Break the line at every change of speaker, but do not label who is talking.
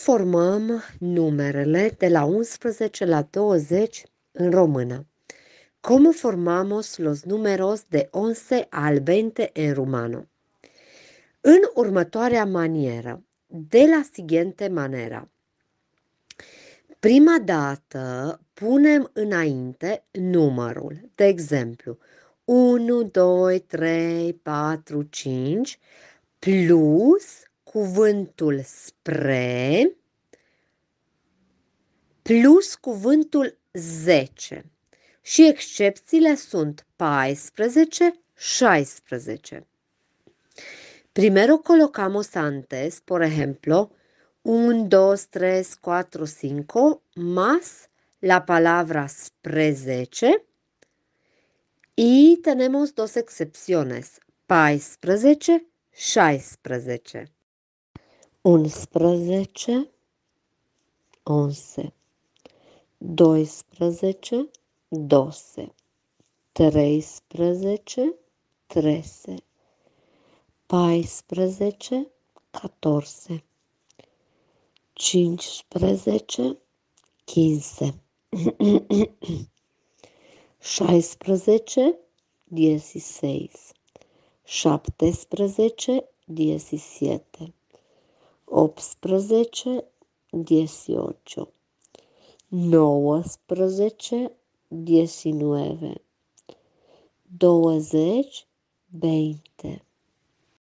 formăm numerele de la 11 la 20 en română? ¿Cómo formamos los números de 11 al 20 en rumano? În următoarea manieră, de la siguiente manera. Prima dată punem înainte numărul, de exemplu, 1, 2, 3, 4, 5, plus cuvântul spre, plus cuvântul 10. Și excepțiile sunt 14, 16. Primero colocamos antes, por ejemplo, 1, 2, 3, 4, 5, más la palabra spre 10. Y tenemos dos excepciones, 14, 16. 11, 11, 12, 12, 13, 13, 14, 14, 15, 15, 16, 16, 17, 17, 18, 18, 19, 19, 20, 20,